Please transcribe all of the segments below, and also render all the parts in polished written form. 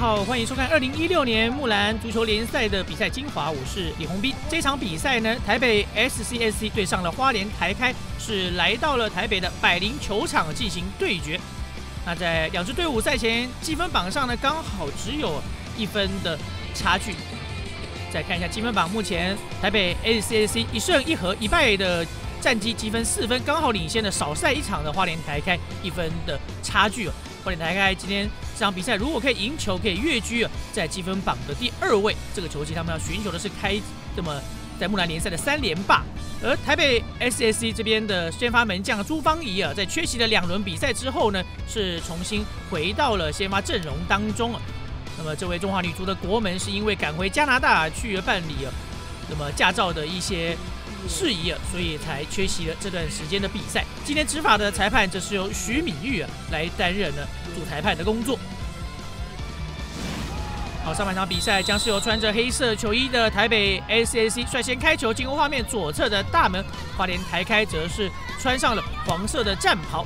好，欢迎收看2016年木兰足球联赛的比赛精华，我是李宏斌。这场比赛呢，台北 SCSC 对上了花莲台开，是来到了台北的百灵球场进行对决。那在两支队伍赛前积分榜上呢，刚好只有1分的差距。再看一下积分榜，目前台北 SCSC 1胜1和1败的战绩，积分4分，刚好领先的少赛1场的花莲台开1分的差距。花莲台开今天这场比赛如果可以赢球，可以跃居在积分榜的第2位。这个球季他们要寻求的是在木兰联赛的3连霸。而台北 SSC 这边的先发门将朱芳怡在缺席了2轮比赛之后呢，是重新回到了先发阵容当中。那么这位中华女足的国门是因为赶回加拿大去办理那么驾照的一些事宜所以才缺席了这段时间的比赛。今天执法的裁判则是由徐敏玉来担任主裁判的工作。好，上半场比赛将是由穿着黑色球衣的台北 SCSC 率先开球，进攻画面左侧的大门，花莲台开则是穿上了黄色的战袍。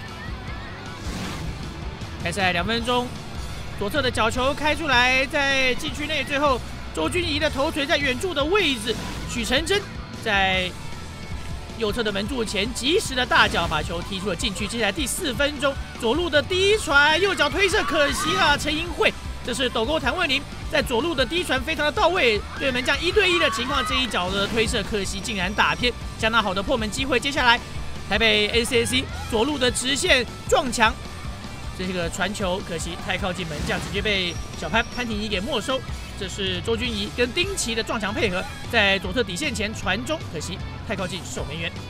开赛2分钟，左侧的角球开出来，在禁区内，最后周君怡的头锤在远处的位置，许成真在右侧的门柱前及时的大脚把球踢出了禁区。接下来第4分钟，左路的第一传，右脚推射，可惜了陈英慧。这是斗沟谭问林在左路的第一传非常的到位，对门将1对1的情况，这一脚的推射可惜竟然打偏，相当好的破门机会。接下来台北 SCSC 左路的直线撞墙，这个传球可惜太靠近门将，直接被小潘婷怡给没收。这是周君怡跟丁奇的撞墙配合，在左侧底线前传中，可惜太靠近守门员。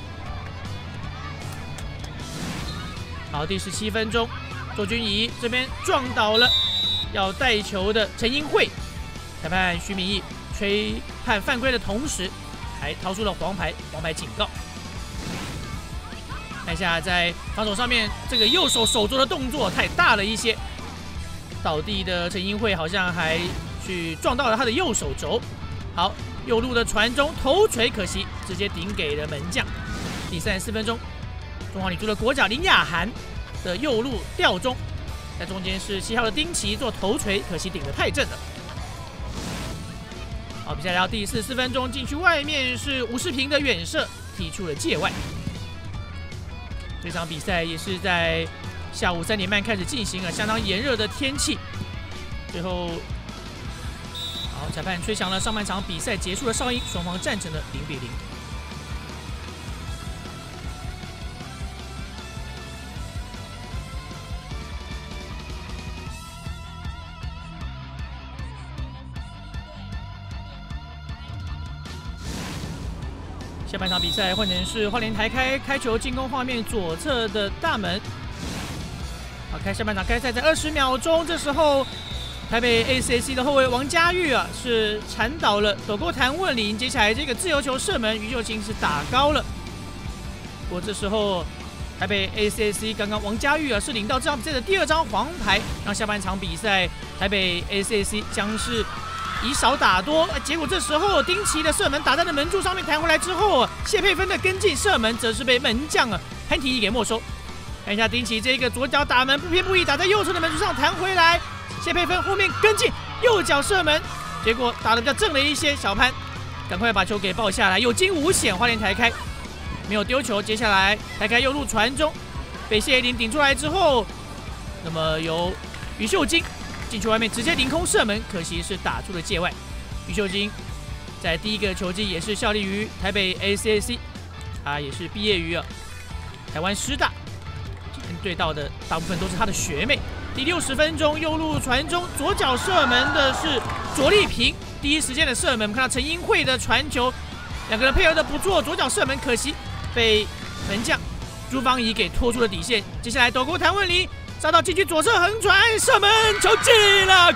好，第17分钟，周君怡这边撞倒了要带球的陈英慧，裁判徐敏义吹判犯规的同时，还掏出了黄牌警告。看一下在防守上面，这个右手手肘的动作太大了一些，倒地的陈英慧好像还去撞到了他的右手肘。好，右路的传中头锤，可惜直接顶给了门将。第34分钟，中华女足的国脚林雅涵的右路吊中，在中间是7号的丁奇做头锤，可惜顶得太正了。好，比赛来到第44分钟，禁区外面是吴世平的远射，踢出了界外。这场比赛也是在下午3点半开始进行相当炎热的天气。最后，好，裁判吹响了上半场比赛结束的哨音，双方战成了0-0。下半场比赛换成是花莲台开球进攻画面左侧的大门。好，下半场开赛在20秒钟，这时候台北 SCSC 的后卫王家玉是铲倒了斗沟谭问林，接下来这个自由球射门，于秀清是打高了。不过这时候台北 SCSC 刚刚王家玉是领到这场比赛的第2张黄牌，让下半场比赛台北 SCSC 将是以少打多，结果这时候丁奇的射门打在了门柱上面，弹回来之后，谢佩芬的跟进射门则是被门将潘婷怡给没收。看一下丁奇这个左脚打门不偏不倚，打在右侧的门柱上弹回来，谢佩芬后面跟进右脚射门，结果打得比较正了一些，小潘赶快把球给抱下来，有惊无险，花莲台开没有丢球。接下来台开右路传中，被谢依霖顶出来之后，那么由于秀晶禁区外面直接凌空射门，可惜是打出了界外。于秀晶在第1个球季也是效力于台北 SCSC， 他也是毕业于台湾师大，今天对到的大部分都是他的学妹。第60分钟，右路传中，左脚射门的是卓立平，第一时间的射门，我们看到陈英慧的传球，两个人配合的不错，左脚射门可惜被门将朱芳怡给拖出了底线。接下来斗沟谭问林杀到禁区左侧横传射门，球进了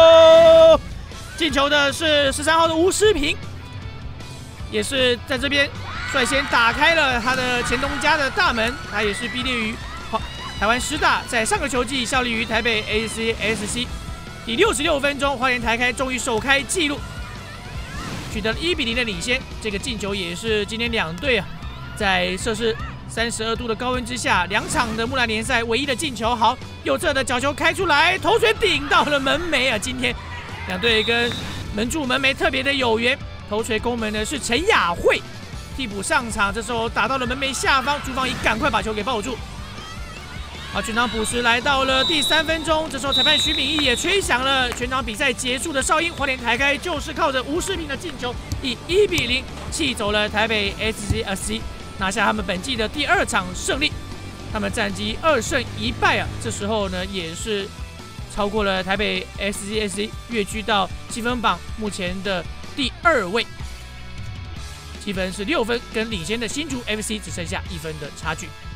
，Go！ 进球的是13号的吴诗平，也是在这边率先打开了他的前东家的大门。他也是毕业于台湾师大，在上个球季效力于台北 SCSC。第66分钟，花莲台开终于首开纪录，取得了1-0的领先。这个进球也是今天2队在摄氏 32度的高温之下，2场的木兰联赛唯一的进球。好，右侧的角球开出来，头槌顶到了门楣啊！今天两队跟门柱门楣特别的有缘。头槌攻门的是陈雅慧，替补上场，这时候打到了门楣下方，朱芳怡赶快把球给抱住。好，全场补时来到了第3分钟，这时候裁判徐敏义也吹响了全场比赛结束的哨音。花莲台开就是靠着吴世平的进球，以1比0气走了台北 SCSC， 拿下他们本季的第2场胜利。他们战绩2胜1败啊，这时候呢也是超过了台北 SCSC， 跃居到积分榜目前的第2位，积分是6分，跟领先的新竹 FC 只剩下1分的差距。